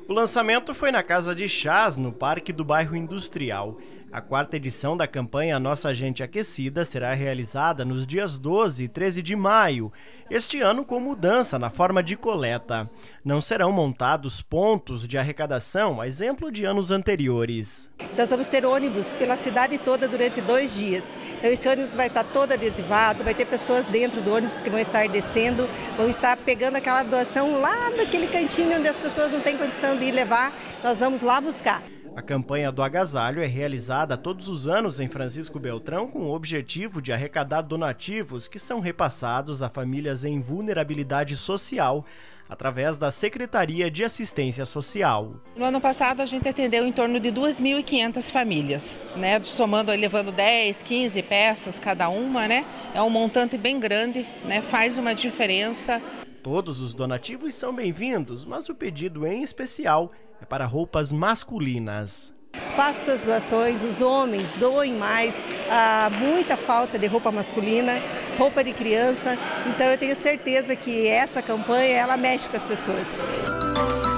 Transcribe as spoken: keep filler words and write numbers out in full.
O lançamento foi na Casa de Chás, no Parque do Bairro Industrial. A quarta edição da campanha Nossa Gente Aquecida será realizada nos dias doze e treze de maio, este ano com mudança na forma de coleta. Não serão montados pontos de arrecadação, a exemplo de anos anteriores. Nós vamos ter ônibus pela cidade toda durante dois dias. Então esse ônibus vai estar todo adesivado, vai ter pessoas dentro do ônibus que vão estar descendo, vão estar pegando aquela doação lá naquele cantinho onde as pessoas não têm condição de ir levar, nós vamos lá buscar. A campanha do agasalho é realizada todos os anos em Francisco Beltrão com o objetivo de arrecadar donativos que são repassados a famílias em vulnerabilidade social através da Secretaria de Assistência Social. No ano passado a gente atendeu em torno de duas mil e quinhentas famílias, né? Somando, levando dez, quinze peças cada uma, né? É um montante bem grande, né? Faz uma diferença. Todos os donativos são bem-vindos, mas o pedido em especial é para roupas masculinas. Façam suas doações, os homens doem mais, há muita falta de roupa masculina, roupa de criança, então eu tenho certeza que essa campanha ela mexe com as pessoas.